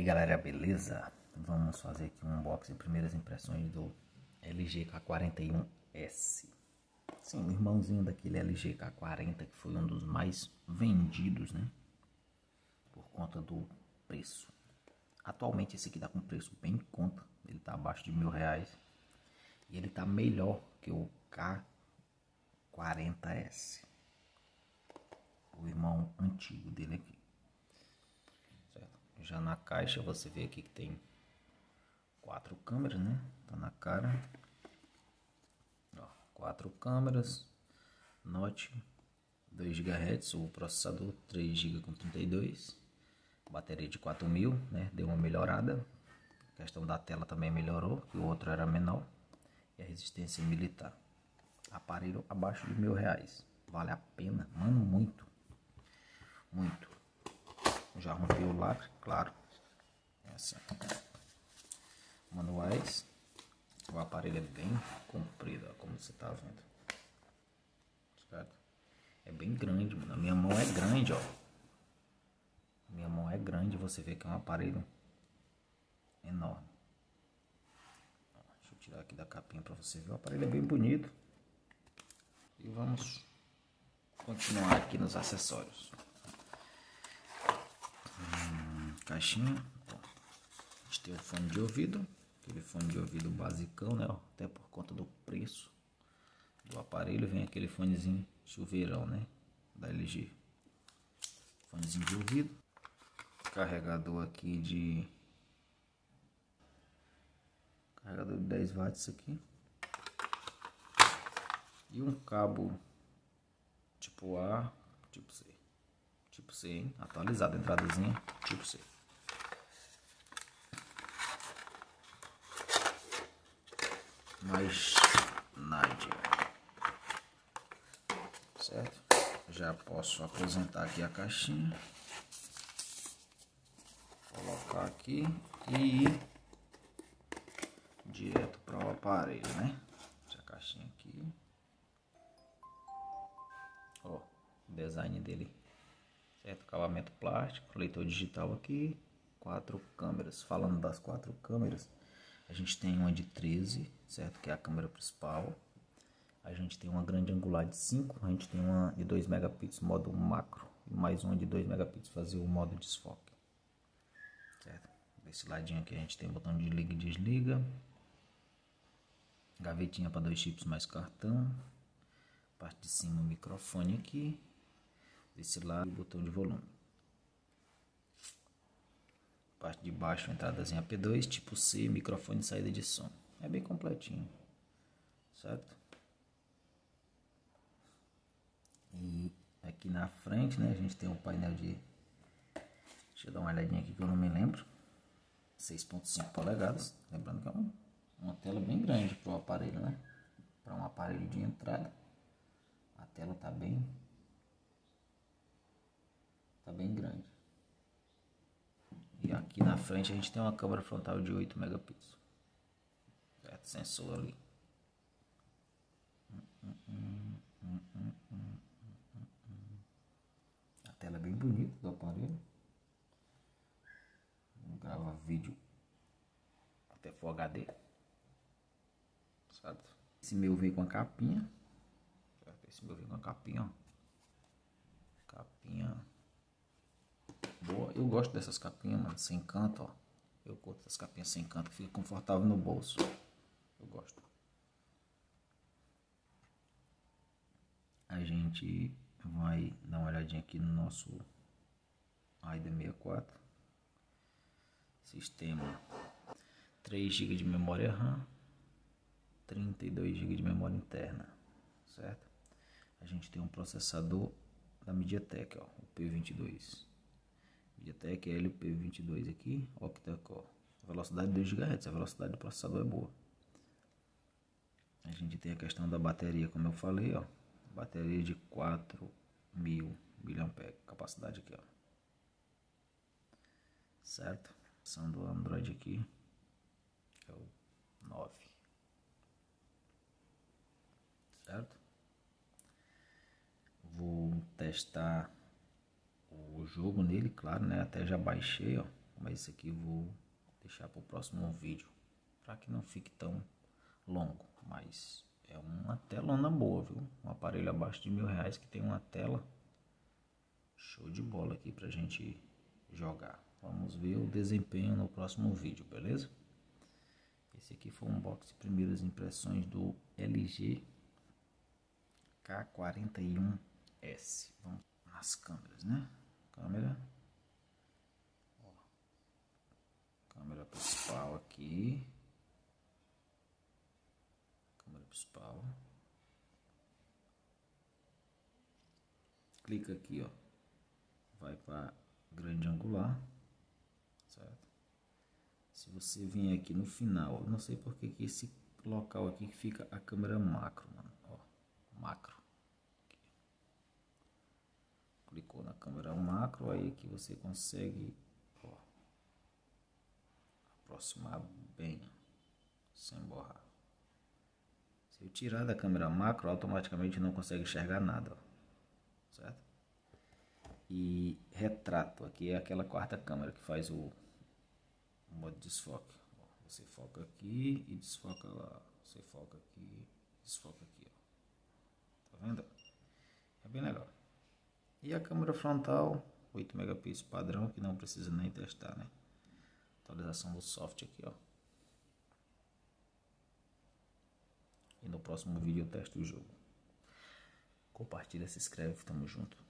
E aí galera, beleza? Vamos fazer aqui um unboxing, primeiras impressões do LG K41S. Sim, o irmãozinho daquele LG K40 que foi um dos mais vendidos, né? Por conta do preço. Atualmente esse aqui tá com preço bem em conta, ele tá abaixo de R$1.000. E ele tá melhor que o K40S, o irmão antigo dele aqui. Já na caixa você vê aqui que tem 4 câmeras, né? Tá na cara. Ó, 4 câmeras, Note 2 GHz, o processador 3 GB com 32, bateria de 4000, né? Deu uma melhorada. A questão da tela também melhorou, que o outro era menor. E a resistência militar. Aparelho abaixo de R$1.000. Vale a pena, mano, muito. Muito. Já rompi o lacre, claro. Assim. Manuais. O aparelho é bem comprido, ó, como você tá vendo. Certo? É bem grande, mano. A minha mão é grande, ó. Minha mão é grande, você vê que é um aparelho enorme. Ó, deixa eu tirar aqui da capinha pra você ver. O aparelho é bem bonito. E vamos continuar aqui nos acessórios. Caixinha. Ó. A gente tem o fone de ouvido. Aquele fone de ouvido basicão, né? Ó, até por conta do preço do aparelho, vem aquele fonezinho chuveirão, né? Da LG. Fonezinho de ouvido. Carregador aqui de... Carregador de 10 watts isso aqui. E um cabo tipo A, tipo C. Tipo C, hein? Atualizado, entradazinha tipo C. Mais nada. Certo? Já posso apresentar aqui a caixinha. Colocar aqui e ir direto para o aparelho, né? Essa caixinha aqui. Ó, o design dele. Certo? Acabamento plástico, leitor digital aqui. 4 câmeras. Falando das 4 câmeras, a gente tem uma de 13, certo? Que é a câmera principal. A gente tem uma grande angular de 5, a gente tem uma de 2 megapixels modo macro e mais uma de 2 megapixels fazer o modo desfoque. Certo? Desse ladinho aqui a gente tem botão de liga e desliga. Gavetinha para 2 chips mais cartão. Parte de cima o microfone aqui. Desse lado o botão de volume. Parte de baixo entradazinha P2, tipo C, microfone e saída de som. É bem completinho. Certo? E aqui na frente, né, a gente tem um painel de... Deixa eu dar uma olhadinha aqui que eu não me lembro. 6.5 polegadas. Lembrando que é uma tela bem grande para o aparelho, né? Para um aparelho de entrada. A tela tá bem grande. E aqui na frente a gente tem uma câmera frontal de 8 megapixels. Certo? Sensor ali. A tela é bem bonita do aparelho. Grava vídeo até Full HD. Certo? Esse meu veio com a capinha. Certo? Esse meu veio com a capinha, ó. Capinha boa. Eu gosto dessas capinhas, mano, sem canto, ó. Eu curto essas capinhas sem canto que fica confortável no bolso. Eu gosto. A gente vai dar uma olhadinha aqui no nosso AIDA 64. Sistema 3 GB de memória RAM, 32 GB de memória interna, certo? A gente tem um processador da MediaTek, ó, o P22. MediaTek LP22 aqui, octa-core. Velocidade 2 GHz, a velocidade do processador é boa. A gente tem a questão da bateria, como eu falei, ó. Bateria de 4000 mAh, capacidade aqui, ó. Certo? A versão do Android aqui é o 9. Certo? Vou testar o jogo nele, claro, né? Até já baixei, ó, o mas isso aqui eu vou deixar para o próximo vídeo, para que não fique tão longo. Mas é uma telona boa, viu? Um aparelho abaixo de R$ 1.000 que tem uma tela show de bola aqui pra gente jogar. Vamos ver o desempenho no próximo vídeo, beleza? Esse aqui foi um unboxing de primeiras impressões do LG K41S. Vamos nas câmeras, né? Câmera principal aqui. Câmera principal. Clica aqui, ó. Vai para grande angular, certo? Se você vir aqui no final, eu não sei porque que esse local aqui fica a câmera macro, mano. Ó, macro. Aqui. Clicou na câmera macro, aí que você consegue, ó, aproximar bem, sem borrar. Se eu tirar da câmera macro, automaticamente não consegue enxergar nada, ó, certo? E retrato, aqui é aquela quarta câmera que faz o modo desfoque. Você foca aqui e desfoca lá. Você foca aqui, desfoca aqui, ó. Tá vendo? É bem legal. E a câmera frontal, 8 megapixels padrão, que não precisa nem testar, né? Atualização do software aqui, ó. E no próximo vídeo eu testo o jogo. Compartilha, se inscreve, tamo junto.